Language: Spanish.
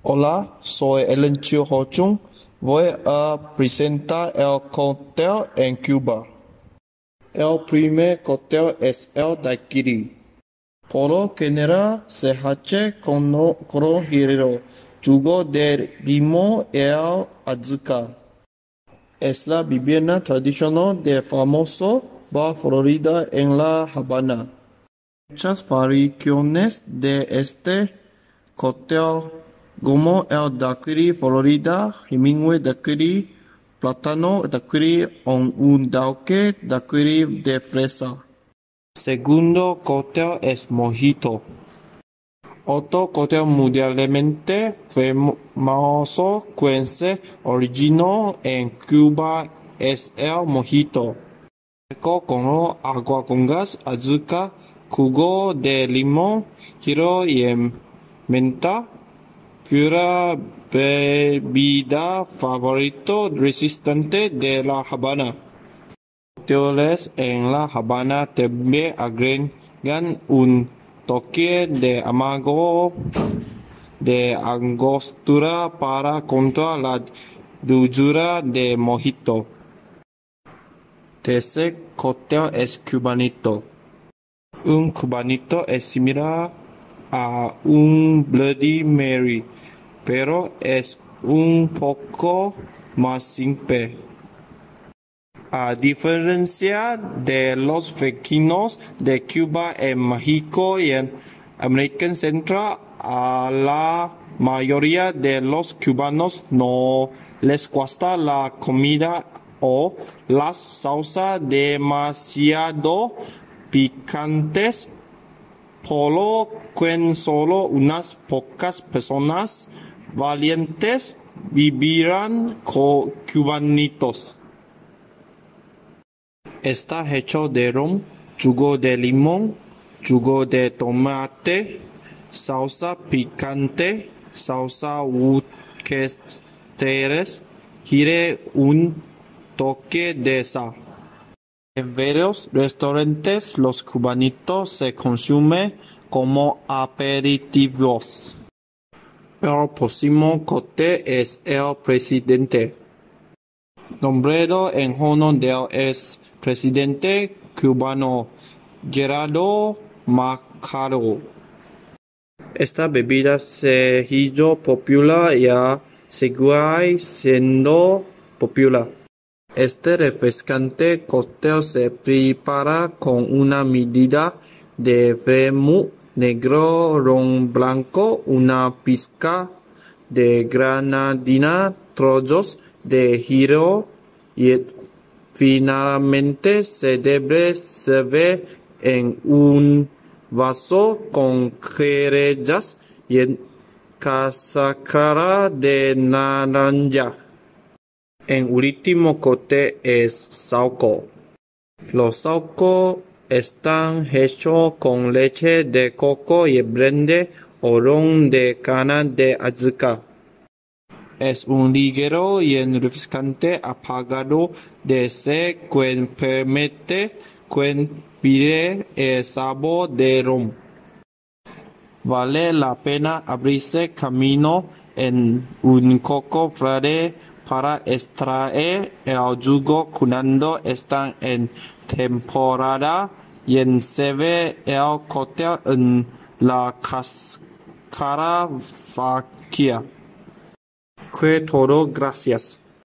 Hola, soy Ellen Chiu Ho Chung. Voy a presentar el cóctel en Cuba. El primer cóctel es el daiquiri. Por lo general se hace con giro, jugo de limón y el azúcar. Es la bebida tradicional del famoso bar Florida en La Habana. Muchas variaciones de este cóctel, como el daiquiri Florida, Hemingway daiquiri, plátano daiquiri o un daiquiri de fresa. Segundo cóctel es mojito. Otro cóctel mundialmente famoso que se originó en Cuba es el mojito. Con agua con gas, azúcar, jugo de limón, giro y menta. Pura bebida favorito resistente de La Habana. Cócteles en La Habana también agregan un toque de amargo de angostura para contra la dulzura de mojito. Tercer cóctel es cubanito. Un cubanito es similar a un Bloody Mary, pero es un poco más simple. A diferencia de los vecinos de Cuba en México y en América Central, a la mayoría de los cubanos no les gusta la comida o las salsas demasiado picantes, por lo que solo unas pocas personas valientes vivirán con cubanitos. Está hecho de ron, jugo de limón, jugo de tomate, salsa picante, salsa worcestershire y un toque de sal. En varios restaurantes los cubanitos se consumen como aperitivos. El próximo cóctel es el presidente. Nombrado en honor del expresidente cubano Gerardo Marcaro. Esta bebida se hizo popular y sigue siendo popular. Este refrescante cóctel se prepara con una medida de vermut negro, ron blanco, una pizca de granadina, trozos de giro y finalmente se debe servir en un vaso con cerezas y cáscara de naranja. En último cóctel es saúco. Los saúcos están hechos con leche de coco y blend o ron de cana de azúcar. Es un ligero y refrescante apagado de sed que permite vivir el sabor de ron. Vale la pena abrirse camino en un coco verde para extraer el jugo cuando están en temporada y en servir el cóctel en la cáscara vacía. Fue todo, gracias.